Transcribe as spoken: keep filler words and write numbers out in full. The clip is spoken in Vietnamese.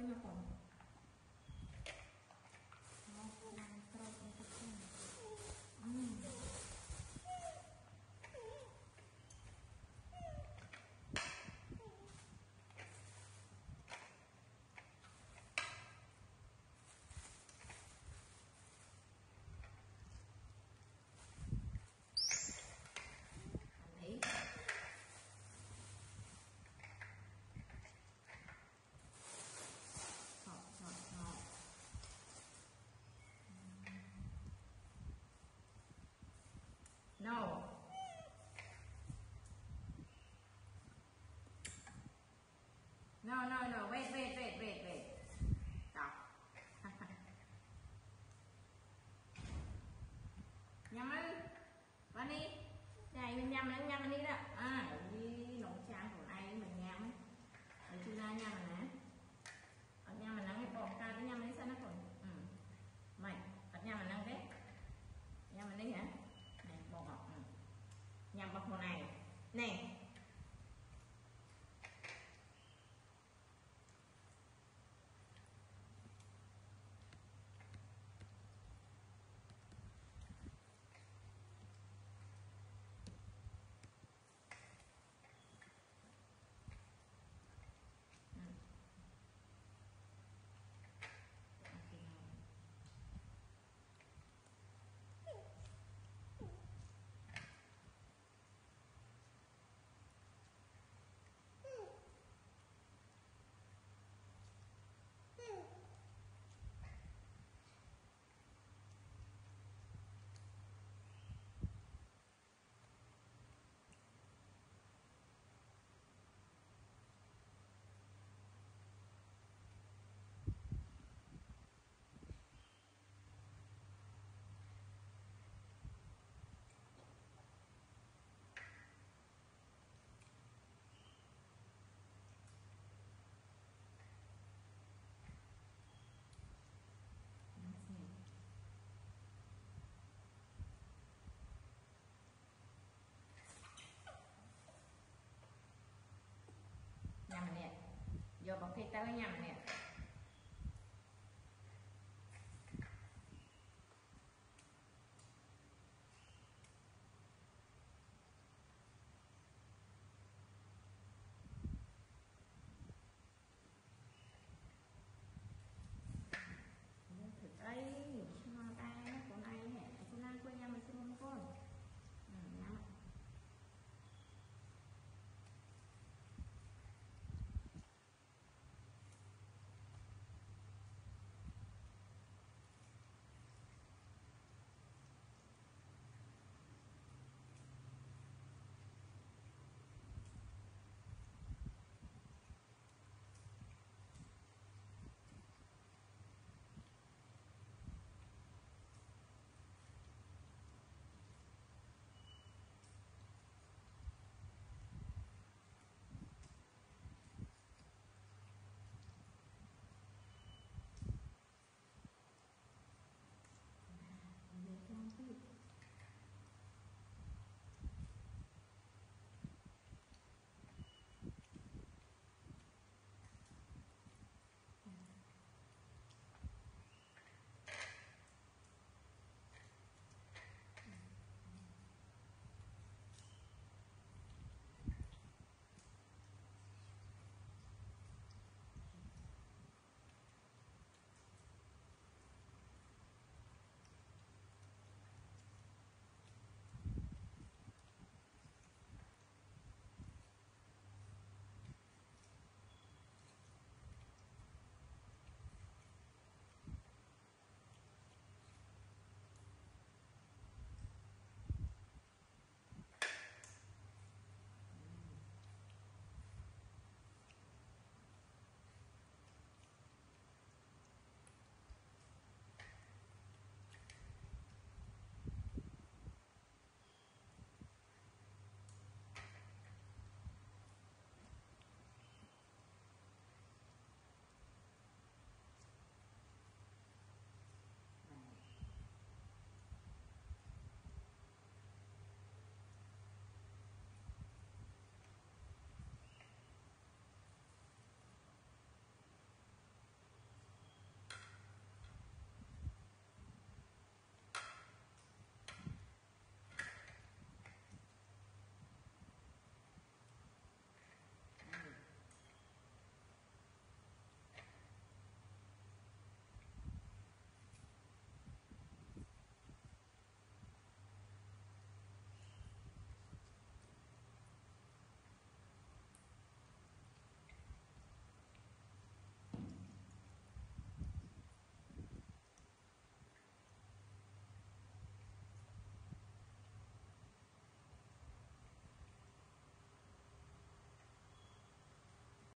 nha con. Nó đang trâu con thật không. Ừm. Đấy. Ngọt, ngọt, ngọt. No. No, no, no. Wait, wait, wait, wait, wait. Stop. Nhâm đi. Vào đi. Này mình nhâm nó nhâm đi đó. À, đi nấu cháo của ai mình nhâm. Ở chưa ra nhâm mà nè. Ở nhâm mình nắng cái bột ra cái nhâm đi sao nó còn. Ừ. Mày, ở nhâm mình nắng đấy. Nhâm mình đi hả? Này, bột ngọt. Ừ. Nhâm bột hồ này. Nè. Nhâm nè, vô bọc thịt tao nhâm nè.